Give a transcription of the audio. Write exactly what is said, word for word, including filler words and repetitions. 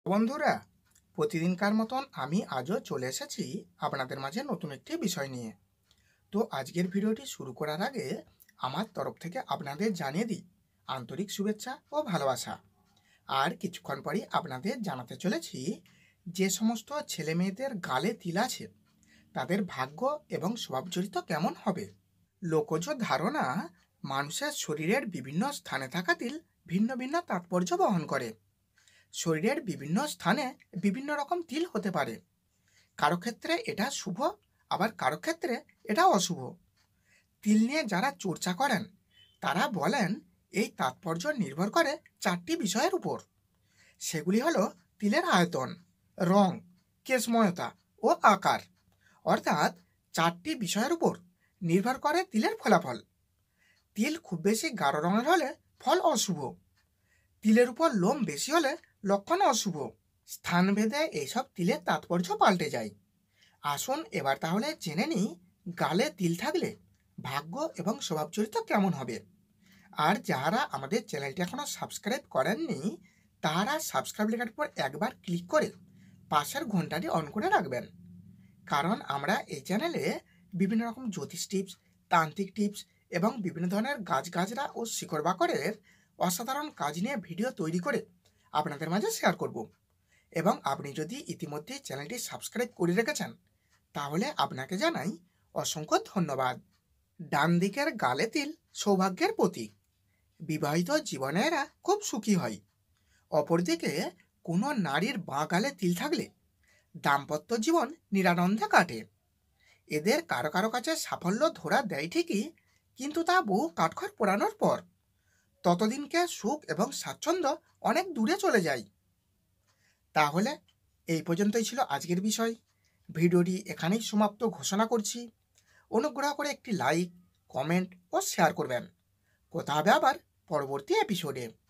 বন্ধুরা, প্রতিদিনকার মতন আমি আজও চলে এসেছি আপনাদের মাঝে নতুন একটি বিষয় নিয়ে। তো আজকের ভিডিওটি শুরু করার আগে আমার তরফ থেকে আপনাদের জানিয়ে দিই আন্তরিক শুভেচ্ছা ও ভালোবাসা। আর কিছুক্ষণ পরেই আপনাদের জানাতে চলেছি যে সমস্ত ছেলে মেয়েদের গালে তিল আছে তাদের ভাগ্য এবং স্বভাবচরিত্র কেমন হবে। লোকজ ধারণা, মানুষের শরীরের বিভিন্ন স্থানে থাকা তিল ভিন্ন ভিন্ন তাৎপর্য বহন করে। শরীরের বিভিন্ন স্থানে বিভিন্ন রকম তিল হতে পারে। কারো ক্ষেত্রে এটা শুভ, আবার কারো ক্ষেত্রে এটা অশুভ। তিল নিয়ে যারা চর্চা করেন তারা বলেন এই তাৎপর্য নির্ভর করে চারটি বিষয়ের উপর। সেগুলি হলো তিলের আয়তন, রং, কেশময়তা ও আকার। অর্থাৎ চারটি বিষয়ের উপর নির্ভর করে তিলের ফলাফল। তিল খুব বেশি গাঢ় রঙের হলে ফল অশুভ। তিলের উপর লোম বেশি হলে লক্ষণ অশুভ। স্থানভেদে এইসব তিলের তাৎপর্য পাল্টে যায়। আসুন এবার তাহলে জেনে নিই গালে তিল থাকলে ভাগ্য এবং স্বভাব চরিত্র কেমন হবে। আর যারা আমাদের চ্যানেলটি এখনও সাবস্ক্রাইব করেননি তারা সাবস্ক্রাইব লেখার পর একবার ক্লিক করে পাশের ঘন্টাটি অন করে রাখবেন। কারণ আমরা এই চ্যানেলে বিভিন্ন রকম জ্যোতিষ টিপস, তান্ত্রিক টিপস এবং বিভিন্ন ধরনের গাছগাছরা ও শিকড় বাকড়ের অসাধারণ কাজ নিয়ে ভিডিও তৈরি করে আপনাদের মাঝে শেয়ার করব। এবং আপনি যদি ইতিমধ্যে চ্যানেলটি সাবস্ক্রাইব করে রেখেছেন তাহলে আপনাকে জানাই অসংখ্য ধন্যবাদ। ডান দিকের গালে তিল সৌভাগ্যের প্রতীক। বিবাহিত জীবনে এরা খুব সুখী হয়। অপরদিকে কোনো নারীর বাঁ গালে তিল থাকলে দাম্পত্য জীবন নিরানন্দে কাটে। এদের কারো কারো কাছে সাফল্য ধরা দেয় ঠিকই, কিন্তু তা বহু কাঠখড় পোড়ানোর পর। ততদিনকে সুখ এবং স্বাচ্ছন্দ্য অনেক দূরে চলে যায়। তাহলে এই পর্যন্তই ছিল আজকের বিষয়। ভিডিওটি এখানেই সমাপ্ত ঘোষণা করছি। অনুগ্রহ করে একটি লাইক, কমেন্ট ও শেয়ার করবেন। কথা হবে আবার পরবর্তী এপিসোডে।